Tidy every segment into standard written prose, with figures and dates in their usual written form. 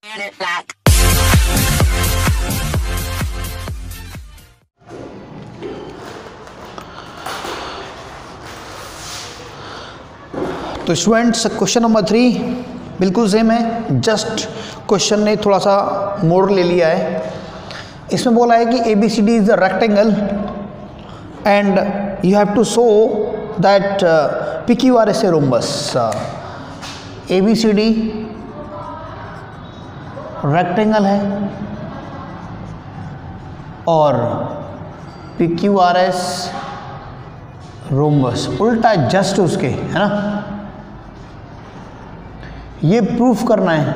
तो students question number 3 बिल्कुल same है, जस्ट क्वेश्चन ने थोड़ा सा मोड़ ले लिया है। इसमें बोला है कि ABCD is a rectangle and you have to show that PQR is a rhombus. ABCD rectangle है और PQRS रोम्बस, उल्टा जस्ट उसके, है ना। ये प्रूफ करना है,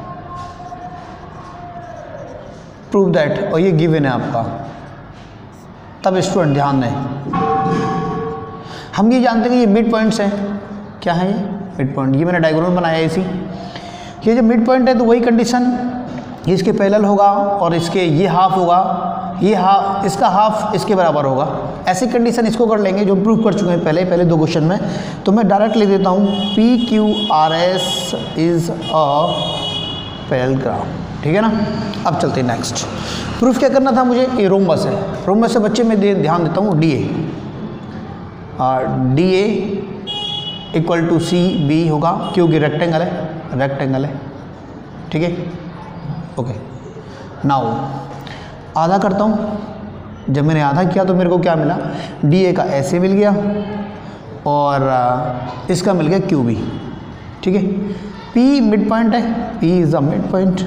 प्रूफ दैट, और ये गिवन है आपका। तब स्टूडेंट ध्यान दें, हम ये जानते हैं कि ये मिड पॉइंट्स हैं। क्या है ये मिड पॉइंट? ये मैंने डायग्राम बनाया है इसी। ये जो मिड पॉइंट है तो वही कंडीशन, इसके पैरेलल होगा और इसके ये हाफ होगा, ये हाफ, इसका हाफ इसके बराबर होगा। ऐसी कंडीशन इसको कर लेंगे जो प्रूव कर चुके हैं पहले दो क्वेश्चन में। तो मैं डायरेक्ट लिख देता हूँ PQRS इज अ पैरेललोग्राम, ठीक है ना। अब चलते हैं नेक्स्ट। प्रूफ क्या करना था मुझे? ये रोम्बस है। रोम्बस से बच्चे में ध्यान देता हूँ DA, और DA इक्वल टू CB होगा क्योंकि रेक्टेंगल है, ठीक है। ओके, नाउ आधा करता हूँ। जब मैंने आधा किया तो मेरे को क्या मिला? DA का ऐसे मिल गया और इसका मिल गया QB, ठीक है। P मिड पॉइंट है, P is a mid point,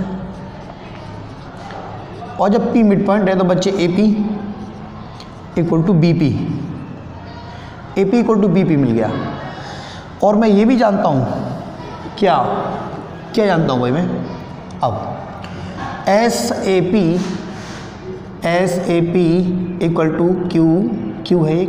और जब P मिड पॉइंट है तो बच्चे AP equal to BP, AP equal to BP मिल गया। और मैं ये भी जानता हूँ, क्या जानता हूँ भाई मैं? अब SAP इक्वल टू Q है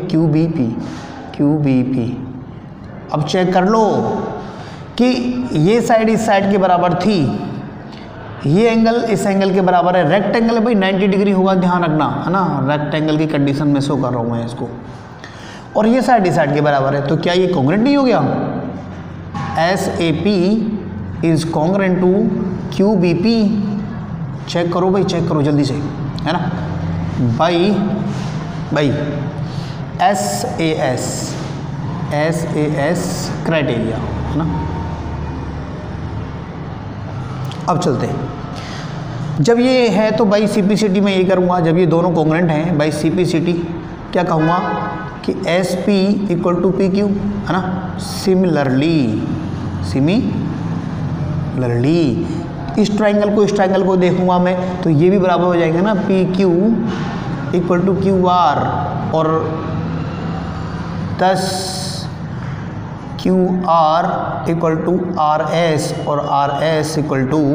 QBP। अब चेक कर लो कि ये साइड इस साइड के बराबर थी, ये एंगल इस एंगल के बराबर है। रेक्टेंगल है भाई, 90 डिग्री होगा, ध्यान रखना, है ना। रेक्टेंगल की कंडीशन में शो कर रहा हूँ मैं इसको, और ये साइड इस साइड के बराबर है। तो क्या ये कॉन्ग्रुएंट नहीं हो गया? SAP is congruent to QBP। Check करो भाई, चेक करो जल्दी से, है ना। बाई SAS क्राइटेरिया, है ना। अब चलते हैं। जब ये है तो बाई CPCT में ये करूँगा। जब ये दोनों कॉन्ग्रुएंट हैं बाई CPCT क्या कहूँगा कि SP इक्वल टू PQ, है ना। सिमिलरली इस ट्राइंगल को देखूंगा मैं तो ये भी बराबर हो जाएंगे ना, PQ इक्वल टू QR, और 10 QR इक्वल टू RS, और RS इक्वल टू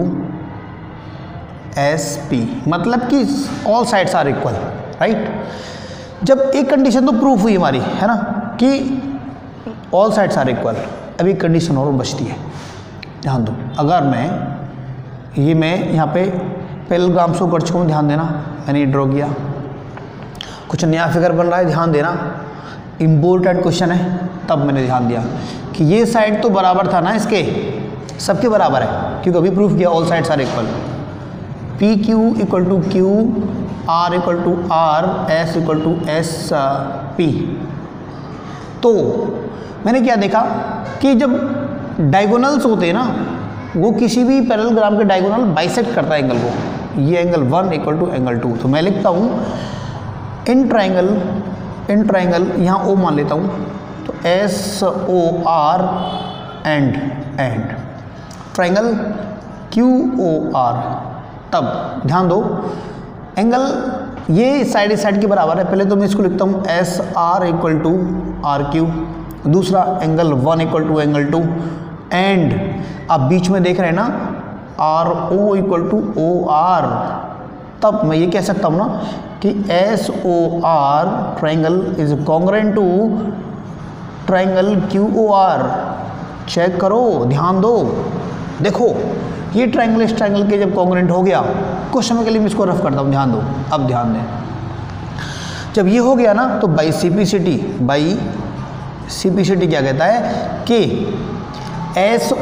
SP। मतलब कि all sides are equal, right. जब एक कंडीशन तो प्रूफ हुई हमारी, है ना, कि ऑल साइड्स आर इक्वल। अभी कंडीशन और बचती है, ध्यान दो। अगर मैं यहाँ पे पैरेललोग्राम शो कर चुका हूँ, ध्यान देना। मैंने ये ड्रॉ किया, कुछ नया फिगर बन रहा है, ध्यान देना, इम्पोर्टेंट क्वेश्चन है। तब मैंने ध्यान दिया कि ये साइड तो बराबर था ना, इसके सबके बराबर है, क्योंकि अभी प्रूफ किया all sides are equal. PQ equal to Q, R equal to R, S equal to SP। तो मैंने क्या देखा कि जब डायगोनल्स होते हैं ना, वो किसी भी पैरेललोग्राम के डायगोनल बाइसेक्ट करता है एंगल को। ये एंगल 1 इक्वल टू एंगल 2। तो मैं लिखता हूँ इन ट्राइंगल, यहाँ O मान लेता हूँ, तो SOR एंड ट्राइंगल QOR। तब ध्यान दो, एंगल ये साइड इस साइड के बराबर है। पहले तो मैं इसको लिखता हूँ SR इक्वल टू RQ, दूसरा angle 1 equal to angle 2, and आप बीच में देख रहे हैं ना RO इक्वल टू OR। तब मैं ये कह सकता हूँ ना कि SOR triangle is congruent to triangle QOR। Check करो, ध्यान दो, देखो ये ट्राइंगल इस ट्राइंगल के जब कॉन्ग्रुएंट हो गया, कुछ समय के लिए मैं इसको रफ करता हूँ, ध्यान दो। अब ध्यान दें, जब ये हो गया ना तो बाई CPCT क्या कहता है कि SOR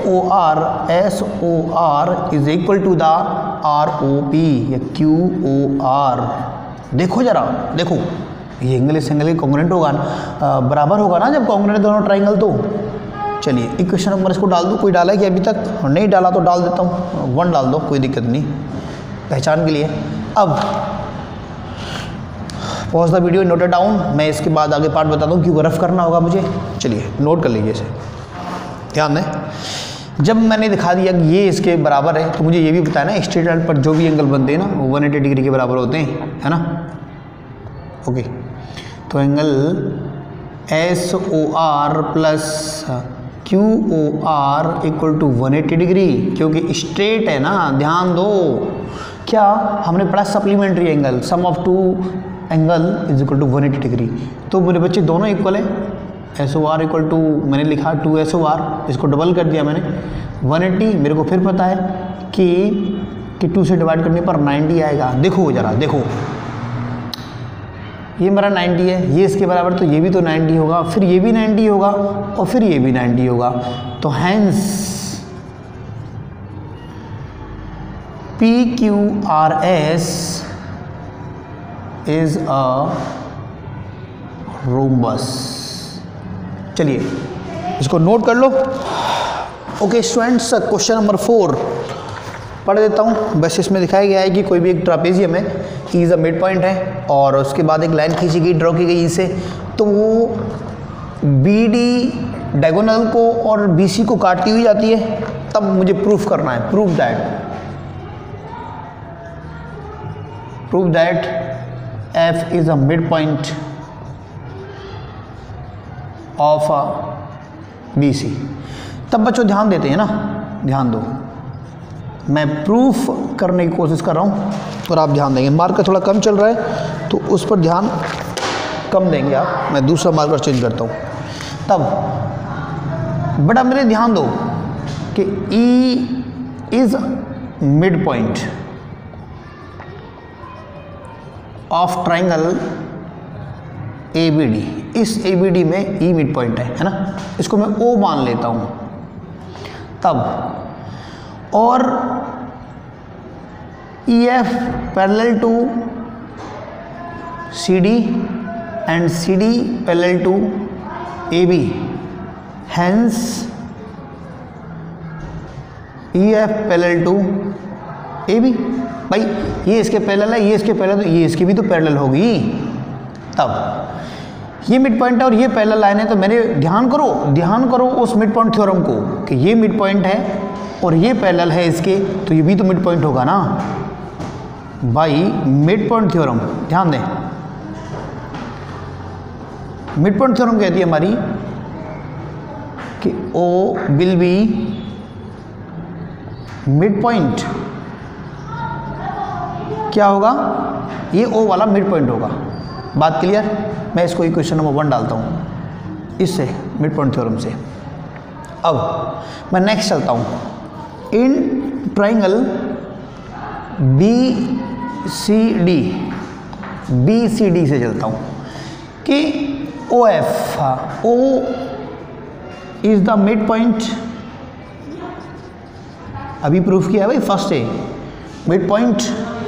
SOR is equal to the ROP या QOR। देखो जरा, देखो ये एंगल इस एंगल के कॉन्ग्रुएंट होगा ना, बराबर होगा ना जब कॉन्ग्रुएंट दोनों ट्राइंगल। तो चलिए इक्वेशन नंबर इसको डाल दो। कोई डाला है कि अभी तक? नहीं डाला तो डाल देता हूँ, 1 डाल दो, कोई दिक्कत नहीं, पहचान के लिए। अब pause the video, note it down. मैं इसके बाद आगे पार्ट बताता हूँ क्यों रफ करना होगा मुझे। चलिए नोट कर लीजिए इसे, ध्यान दें। जब मैंने दिखा दिया कि ये इसके बराबर है, तो मुझे ये भी बताया ना स्ट्रेट लाइन पर जो भी एंगल बनते हैं ना वो 180 डिग्री के बराबर होते हैं, है ना। ओके, तो angle SOR plus QOR equal to 180 degree, क्योंकि स्ट्रेट है ना। ध्यान दो, क्या हमने पढ़ा supplementary angle, sum of two angle is equal to 180 degree. तो मेरे बच्चे दोनों इक्वल है। SOR इक्वल टू मैंने लिखा 2SOR, इसको डबल कर दिया मैंने 180। मेरे को फिर पता है कि 2 से डिवाइड करने पर 90 आएगा। देखो जरा, देखो ये मेरा 90 है, ये इसके बराबर, तो ये भी तो 90 होगा, फिर ये भी 90 होगा और फिर ये भी 90 होगा। तो hence PQRS is a rhombus. चलिए इसको नोट कर लो। ओके स्टूडेंट्स, क्वेश्चन नंबर 4 पढ़ देता हूँ। बस इसमें दिखाया गया है कि कोई भी एक ट्रापेजियम है, E is a mid point है, और उसके बाद एक लाइन खींची गई, ड्रॉ की गई ई से, तो वो BD डायगोनल को और BC को काटती हुई जाती है। तब मुझे प्रूफ करना है, proof that F is a mid point of BC। तब बच्चों ध्यान देते हैं ना, ध्यान दो, मैं प्रूफ करने की कोशिश कर रहा हूँ और आप ध्यान देंगे। मार्कर थोड़ा कम चल रहा है तो उस पर ध्यान कम देंगे आप। मैं दूसरा मार्कर चेंज करता हूँ। तब बड़ा मेरे ध्यान दो कि E is mid point of triangle ABD। इस ABD में E मिड पॉइंट है ना, इसको मैं O मान लेता हूँ। तब और EF parallel to CD and CD parallel to AB, hence EF parallel to AB। भाई ये इसके पैरेलल है, ये इसके पैरेलल, तो ये इसकी भी तो पैरेलल होगी। तब ये मिड पॉइंट है और ये पैरेलल लाइन है, तो मैंने ध्यान करो उस मिड पॉइंट थ्योरम को कि ये मिड पॉइंट है और ये पैरेलल है इसके, तो ये भी तो मिड पॉइंट होगा ना भाई। मिड पॉइंट थ्योरम ध्यान दें, मिड पॉइंट थ्योरम कहती है हमारी कि O will be mid point. क्या होगा? ये O वाला मिड पॉइंट होगा। बात क्लियर? मैं इसको इक्वेशन नंबर 1 डालता हूँ इससे, मिड पॉइंट थ्योरम से। अब मैं नेक्स्ट चलता हूँ। इन ट्राइंगल BCD से चलता हूँ कि OF, O is the mid point. अभी प्रूफ किया है भाई, फर्स्ट है mid point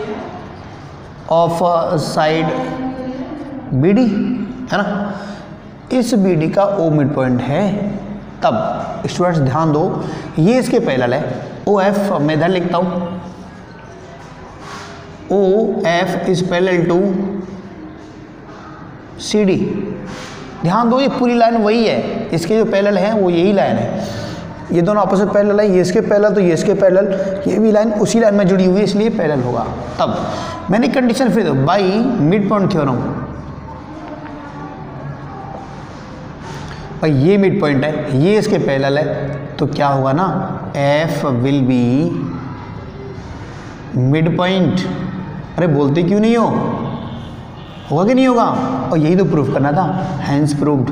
of side BD, है ना। इस BD का O मिड पॉइंट है। तब स्टूडेंट्स ध्यान दो, ये इसके पैरेलल है। OF मैं इधर लिखता हूँ, OF is parallel to CD। ध्यान दो, ये पूरी लाइन वही है, इसके जो पैरेलल है वो यही लाइन है। ये दोनों आपस में पैरेलल है, ये इसके पैरेलल तो ये इसके पैरेलल, ये भी लाइन उसी लाइन में जुड़ी हुई है, इसलिए पैरेलल होगा। तब मैंने कंडीशन फिर बाई मिड पॉइंट थ्योरम, भाई ये मिड पॉइंट है, ये इसके पैरेलल है, तो क्या होगा ना, F will be mid point. अरे बोलते क्यों नहीं हो, होगा कि नहीं होगा? और यही तो प्रूफ करना था, हैंस प्रूव्ड।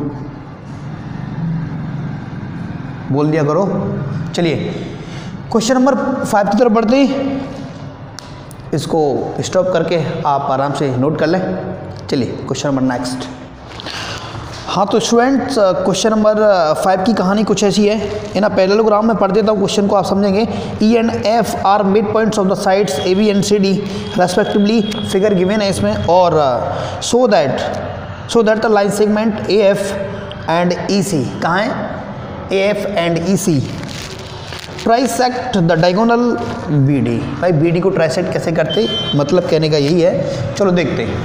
बोल दिया करो। चलिए क्वेश्चन नंबर 5 की तरफ बढ़ते ही इसको स्टॉप करके आप आराम से नोट कर लें। चलिए क्वेश्चन नंबर नेक्स्ट। हाँ तो स्टूडेंट्स क्वेश्चन नंबर 5 की कहानी कुछ ऐसी है। इन पैरेललोग्राम में पढ़ देता हूँ क्वेश्चन को, आप समझेंगे। E and F are mid points of the sides A B and C D respectively, figure given है इसमें, और so that the line segment A F and E C, कहाँ है A F and E C, trisect the diagonal B D. भाई B D को trisect कैसे करते, मतलब कहने का यही है। चलो देखते हैं,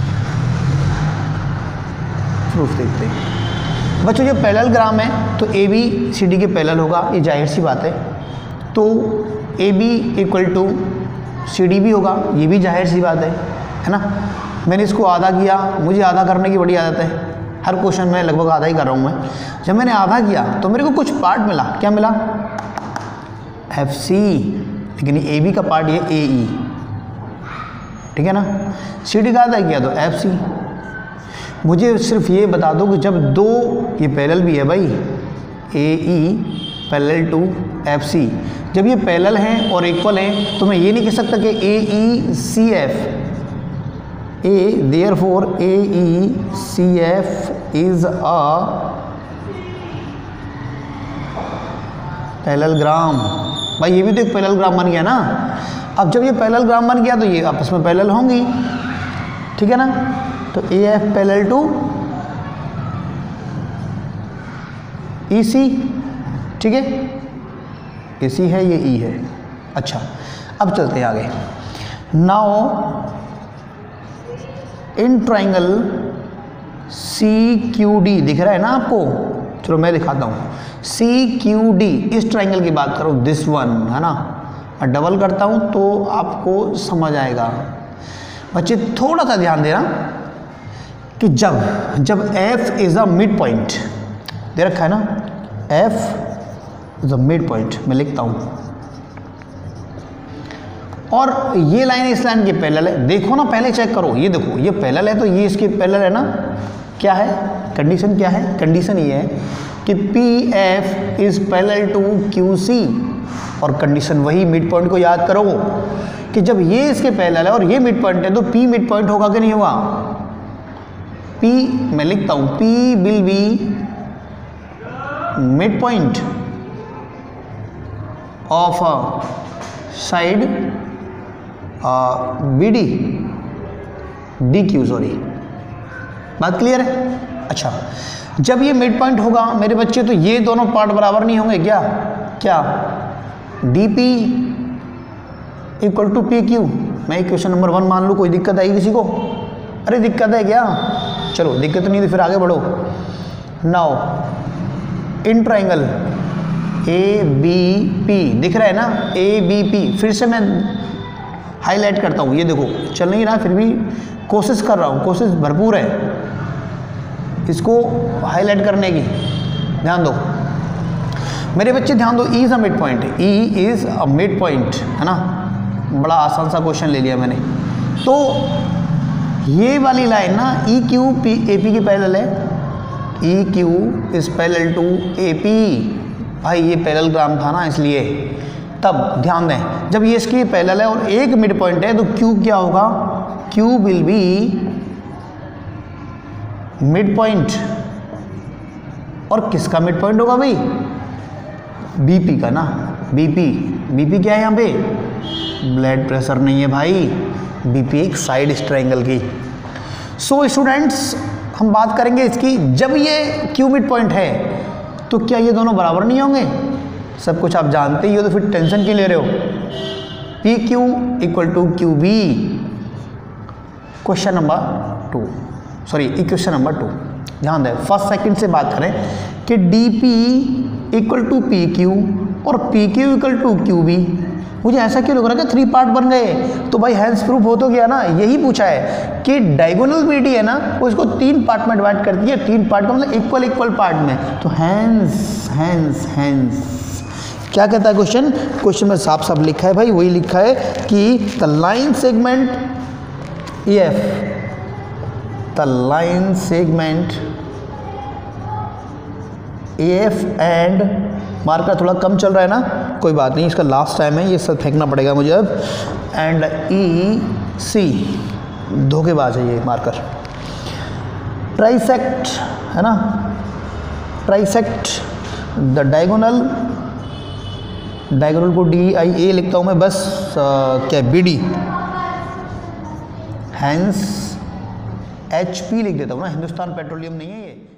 प्रूफ देखते हैं। बच्चों जो पैरेललोग्राम है तो ए बी सी डी के पैरेलल होगा, ये जाहिर सी बात है। तो A B equal to C D भी होगा, ये भी जाहिर सी बात है ना। मैंने इसको आधा किया, मुझे आधा करने की बड़ी आदत है, हर क्वेश्चन में लगभग आधा ही कर रहा हूँ मैं। जब मैंने आधा किया तो मेरे को कुछ पार्ट मिला, क्या मिला, एफ सी, लेकिन ए बी का पार्ट ये ए ई, ठीक है ना। सी डी का आधा किया तो एफ सी। मुझे सिर्फ ये बता दो कि जब दो, ये पैरेलल भी है भाई, A E parallel to F C, जब ये पैरेलल हैं और इक्वल हैं तो मैं ये नहीं कह सकता कि A E C F, a therefore A E C F is a parallelogram. भाई ये भी तो एक पैरेललोग्राम बन गया ना। अब जब ये पैरेललोग्राम बन गया तो ये आपस में पैरेलल होंगी, ठीक है ना। तो A F parallel to E C, ठीक है, ए सी है, ये ई है। अच्छा अब चलते हैं आगे। Now in triangle C Q D, दिख रहा है ना आपको, चलो मैं दिखाता हूँ। सी क्यू डी, इस ट्राइंगल की बात करो, दिस वन है ना, मैं डबल करता हूँ तो आपको समझ आएगा। बच्चे थोड़ा सा ध्यान देना कि जब f is a mid point, दे रखा है ना, f is a mid point, मैं लिखता हूं, और ये लाइन इस लाइन के पैरेलल है। देखो ना, पहले चेक करो, ये देखो ये पैरेलल है तो ये इसके पैरेलल है ना। क्या है कंडीशन, क्या है कंडीशन, ये है कि P F is parallel to Q C, और कंडीशन वही, मिड पॉइंट को याद करो कि जब ये इसके पैरेलल है और ये मिड पॉइंट है तो P मिड पॉइंट होगा कि नहीं होगा। P मैं लिखता हूं, P will be mid point of side B D D Q, sorry, बात क्लियर है। अच्छा जब ये मिड पॉइंट होगा मेरे बच्चे तो ये दोनों पार्ट बराबर नहीं होंगे क्या, क्या D P equal to P Q. मैं इक्वेशन नंबर 1 मान लूँ, कोई दिक्कत आई किसी को, अरे दिक्कत है क्या, चलो दिक्कत नहीं थी, फिर आगे बढ़ो। Now in triangle A B P, दिख रहा है ना, ए बी पी, फिर से मैं हाईलाइट करता हूँ, ये देखो चल नहीं रहा, फिर भी कोशिश कर रहा हूँ, कोशिश भरपूर है इसको हाईलाइट करने की, ध्यान दो मेरे बच्चे, ध्यान दो। E is a mid point, E is a mid point, है ना, बड़ा आसान सा क्वेश्चन ले लिया मैंने। तो ये वाली लाइन ना E Q P A P की पैरेलल है, E Q is parallel to A P. भाई ये पैरेललोग्राम था ना, इसलिए। तब ध्यान दें, जब ये इसकी पैरेलल है और एक मिड पॉइंट है तो क्यू क्या होगा, Q will be mid point, और किसका मिड पॉइंट होगा भाई, बीपी का ना, बीपी। बीपी क्या है यहाँ पे, ब्लड प्रेशर नहीं है भाई, बीपी एक साइड इस ट्रायंगल की। सो स्टूडेंट्स हम बात करेंगे इसकी, जब ये क्यू मिड पॉइंट है तो क्या ये दोनों बराबर नहीं होंगे, सब कुछ आप जानते ही हो तो फिर टेंशन क्यों ले रहे हो। P Q equal to Q B, question number 2, sorry equation number 2, ध्यान दें। फर्स्ट सेकंड से बात करें कि D P equal to P Q और P Q equal to Q B. मुझे ऐसा क्यों लग रहा है कि 3 पार्ट बन गए, तो भाई हैंस प्रूफ हो तो गया ना, यही पूछा है कि डायगोनल बी डी है ना, वो इसको 3 पार्ट में डिवाइड कर दिया, 3 पार्ट का मतलब इक्वल इक्वल पार्ट में, तो हैंस हैंस हैंस क्या कहता है क्वेश्चन, क्वेश्चन में साफ साफ लिखा है भाई, वही लिखा है कि the line segment A F, the line segment A F and, marker थोड़ा कम चल रहा है ना, कोई बात नहीं, इसका लास्ट टाइम है, ये सब फेंकना पड़ेगा मुझे अब, एंड ई सी, धोखेबाज है ये मार्कर, ट्राइसेक्ट है ना, ट्राइसेक्ट द डायगोनल, डायगोनल को DIA लिखता हूँ मैं बस, क्या BD, हैंस HP लिख देता हूँ ना, हिंदुस्तान पेट्रोलियम नहीं है ये।